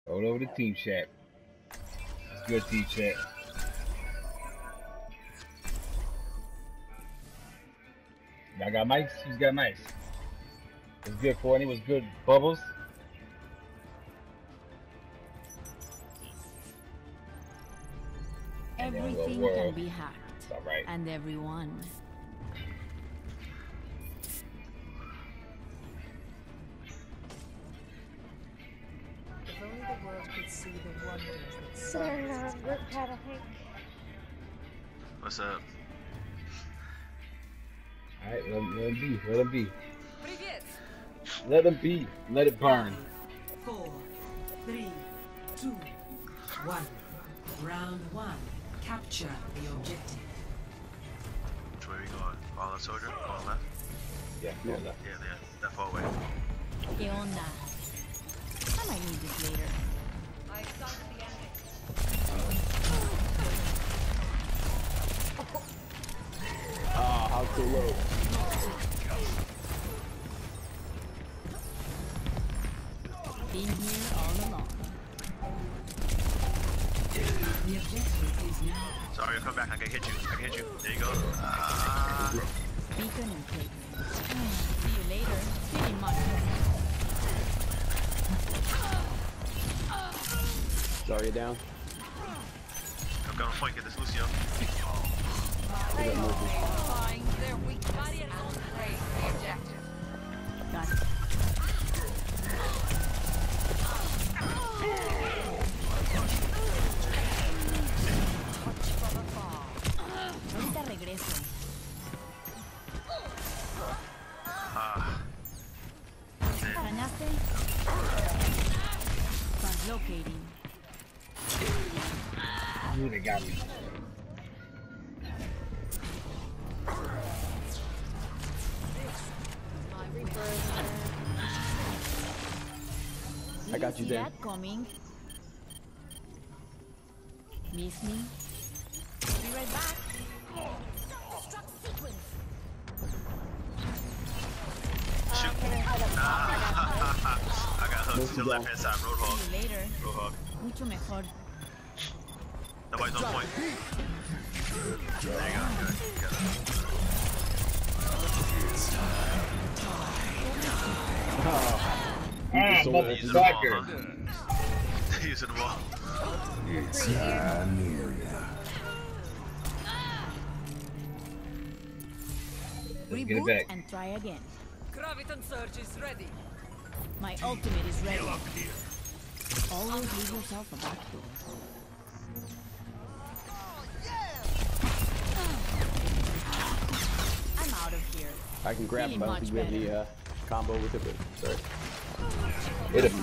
Roll over to team chat. It's good, team chat. Y'all got mics? Who's got mics? It was good, Courtney. It was good. Bubbles. Everything can be hacked. It's all right. And everyone. If only the world could see the wonders that Group chat, I think. What's up? Alright, let him be. Let him be. Привет! Let him be. Let it burn. 4, 3, 2, 1. Round 1. Capture the objective. Which way are we going? Follow the soldier? Going left? Yeah, Yeah, that far away. ¿Qué onda? I might need this later. I sunk the enemy. Ah, how too low. Been here all along. The objective is now. Sorry, I'll come back. I can hit you. I can hit you. There you go. Beacon and plate. See you later. Pretty much. Sorry, you're down. I'm gonna point at this Lucio. Find their weak barriers on the way. The objective. Got it. Touch from afar. Ahorita regreso. ¿Extrañaste? Translocating. Ooh, they got me. I got you, See Dan. that coming? Miss me? Be right back. Shoot. I got hooked to the left hand side. Roadhog. See you later. Roadhog. Mucho mejor. Nobody's on point. There you go. Good. Ah, Using the motherfucker. wall, huh? Using the wall. Let's get it Reboot back. and try again. Graviton surge is ready. My ultimate is ready. Always leave yourself a back door. I'm out of here. I can grab Feeling him. I don't much think we have the combo with it, but sorry. Hit him.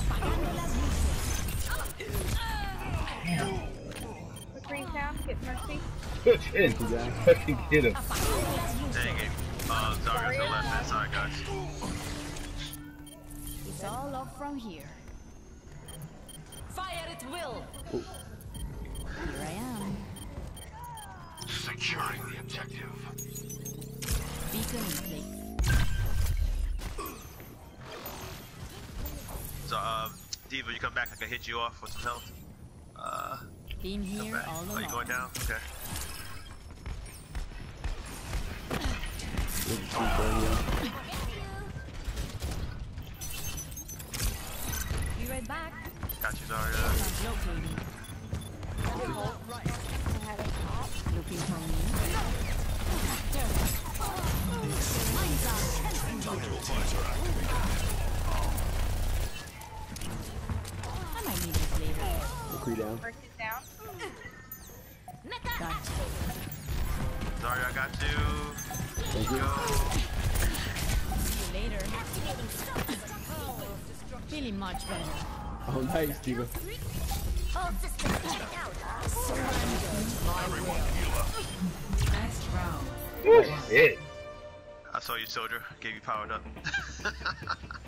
Quick freeze down, get mercy. Push in. Fucking get him. Dang it. Sorry, to the left hand side, guys. It's all up from here. Fire at will. Here I am. Securing the objective. Beacon in place. So, Diva, you come back. I can hit you off with some health. Been Come here back. all Oh, along. you going down? Okay. Be right back. Got you, Zarya. Translocating. Looking for me? Mine's out. I might need this later. Cree down. Mercy's down. Gotcha. Zarya, I got you. Thank you. See you later. Feeling much better. Oh, nice, Diva. Next round. Good shit. I saw you, soldier. Gave you powered up.